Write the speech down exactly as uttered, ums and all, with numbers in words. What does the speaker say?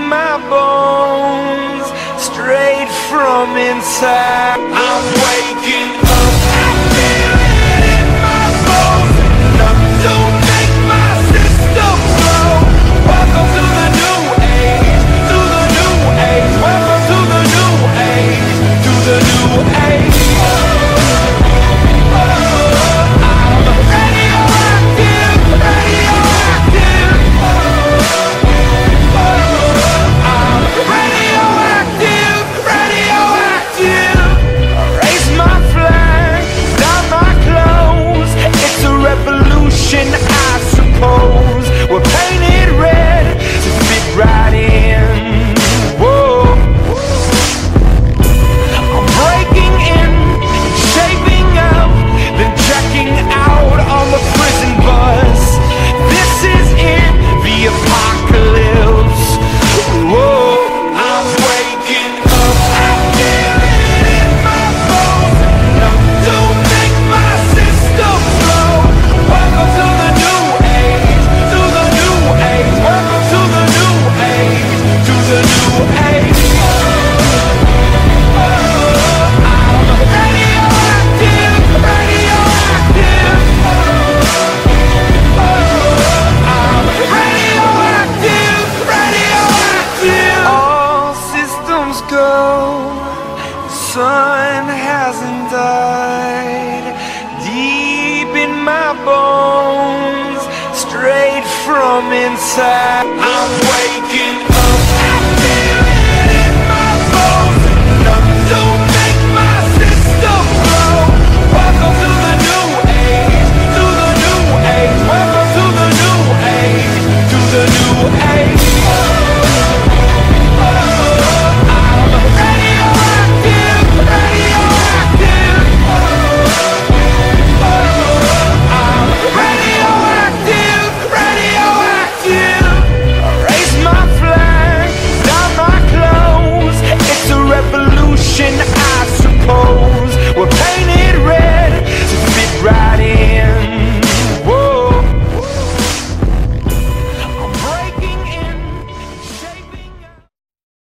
my bones, straight from inside. I'm waking up, I feel it in my bones. Enough to make my system blow. Welcome to the new age, to the new age. Welcome to the new age, to the new age. I suppose we're painted red to fit right in. Whoa. I'm breaking in, shaping up, then checking out on the prison bus. This is it, the apocalypse. Whoa. I'm waking up, I feel it in my bones. Enough to make my system blow. Welcome to the new age, to the new age. Welcome to the new age, to the new age. I'm radioactive, radioactive. I'm radioactive, radioactive. All systems go, the sun hasn't died. Deep in my bones, straight from inside.